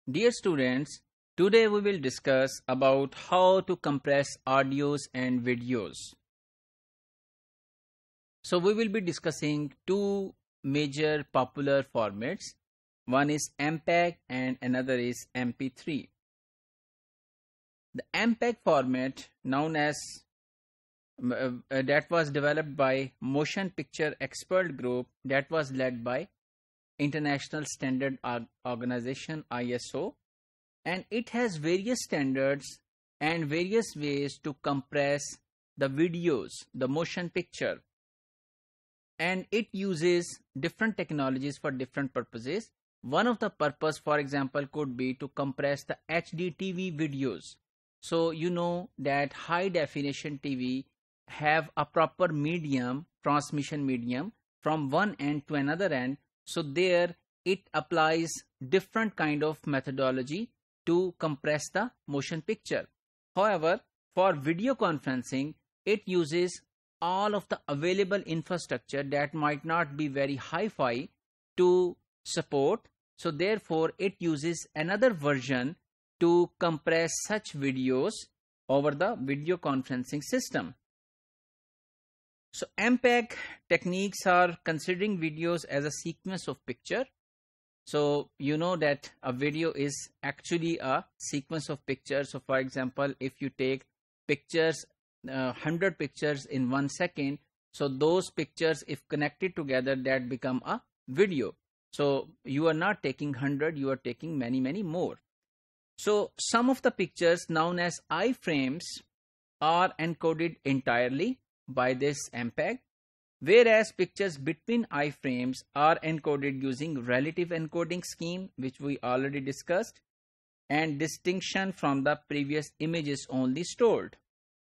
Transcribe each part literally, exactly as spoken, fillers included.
Dear students, today we will discuss about how to compress audios and videos. So we will be discussing two major popular formats. One is M P E G and another is M P three. The M P E G format, known as uh, uh, that was developed by Motion Picture Expert Group, that was led by International Standard Organization I S O, and it has various standards and various ways to compress the videos, the motion picture, and it uses different technologies for different purposes. One of the purpose, for example, could be to compress the H D T V videos. So you know that high definition T V have a proper medium, transmission medium, from one end to another end. So there it applies different kind of methodology to compress the motion picture. However, for video conferencing, it uses all of the available infrastructure that might not be very hi-fi to support. So therefore, it uses another version to compress such videos over the video conferencing system. So M P E G techniques are considering videos as a sequence of picture. So you know that a video is actually a sequence of pictures. So for example, if you take pictures, uh, one hundred pictures in one second, so those pictures, if connected together, that become a video. So you are not taking one hundred, you are taking many many more. So some of the pictures known as iframes are encoded entirely by this M P E G, whereas pictures between iframes are encoded using relative encoding scheme, which we already discussed, and distinction from the previous images only stored.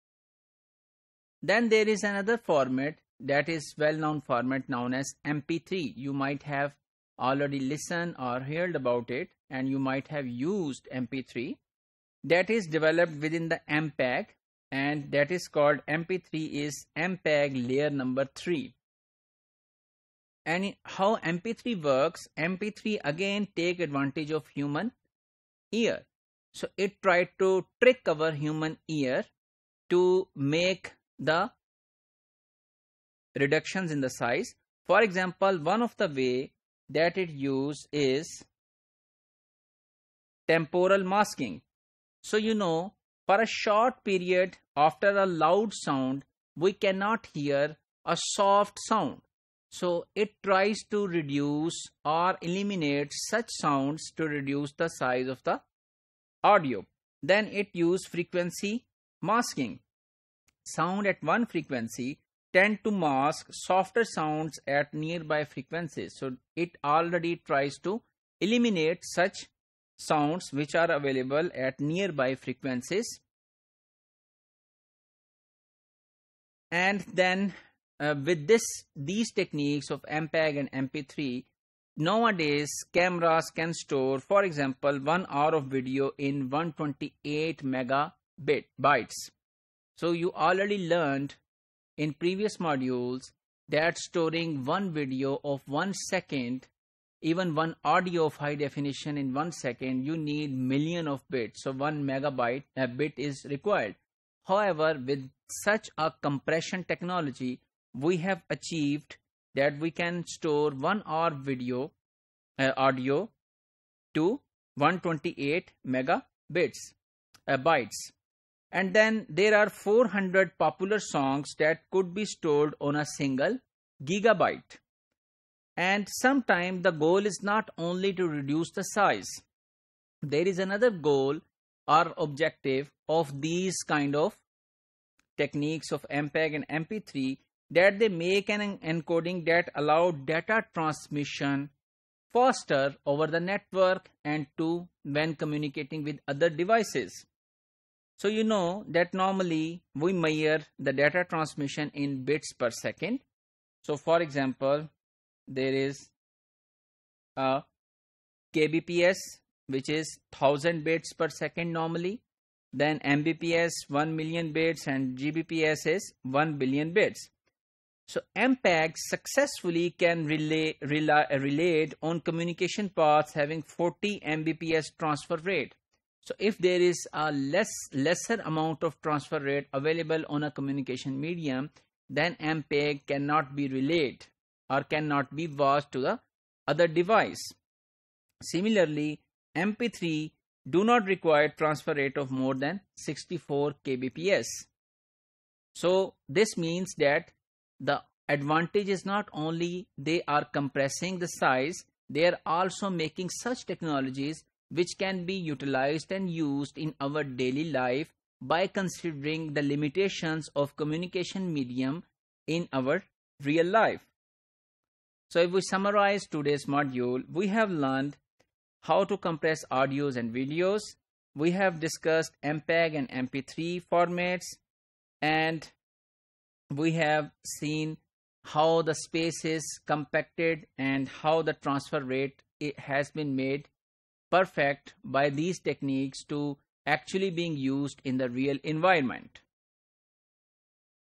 Then there is another format that is well-known format known as M P three. You might have already listened or heard about it, and you might have used M P three. That is developed within the M P E G, and that is called M P three is M P E G layer number three. And how M P three works, M P three again take advantage of human ear. So it tried to trick our human ear to make the reductions in the size. For example, one of the way that it used is temporal masking. So you know, for a short period after a loud sound, we cannot hear a soft sound. So it tries to reduce or eliminate such sounds to reduce the size of the audio. Then it uses frequency masking. Sound at one frequency tend to mask softer sounds at nearby frequencies. So it already tries to eliminate such sounds which are available at nearby frequencies. And then uh, with this these techniques of M P E G and M P three, nowadays cameras can store, for example, one hour of video in one hundred twenty-eight megabit bytes. So you already learned in previous modules that storing one video of one second, even one audio of high definition in one second, you need million of bits. So one megabyte a bit is required. However, with such a compression technology, we have achieved that we can store one hour video uh, audio to one hundred twenty-eight megabits uh, bytes. And then there are four hundred popular songs that could be stored on a single gigabyte. And sometimes the goal is not only to reduce the size. There is another goal or objective of these kind of techniques of M P E G and M P three, that they make an encoding that allow data transmission faster over the network and to when communicating with other devices. So you know that normally we measure the data transmission in bits per second. So for example, there is a K B P S, which is one thousand bits per second normally. Then M B P S one million bits, and G B P S is one billion bits. So M P E G successfully can relay, rely, relate on communication paths having forty megabits per second transfer rate. So if there is a less lesser amount of transfer rate available on a communication medium, then M P E G cannot be relayed or cannot be passed to the other device. Similarly, M P three do not require transfer rate of more than sixty-four kilobits per second. So this means that the advantage is not only they are compressing the size, they are also making such technologies which can be utilized and used in our daily life by considering the limitations of communication medium in our real life. So if we summarize today's module, we have learned how to compress audios and videos. We have discussed M P E G and M P three formats, and we have seen how the space is compacted and how the transfer rate it has been made perfect by these techniques to actually being used in the real environment.